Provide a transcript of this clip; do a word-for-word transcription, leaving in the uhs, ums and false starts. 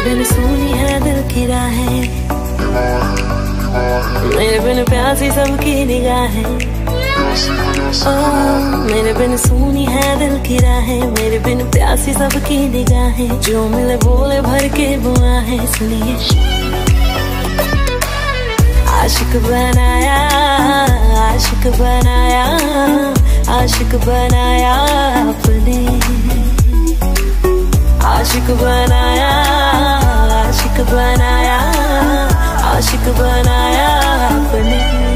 बिन सूनी है दिल की राहें, मेरे बिन प्यासी सबकी निगाहें। ओ मेरे बिन सूनी है दिल की राहें, मेरे बिन प्यासी सबकी निगाहें। जो मिले बोले भर के बुआ है, सुनिए आशिक बनाया, आशिक बनाया, आशिक बनाया अपने, आशिक बनाया, आशिक बनाया, आशिक बनाया अपने।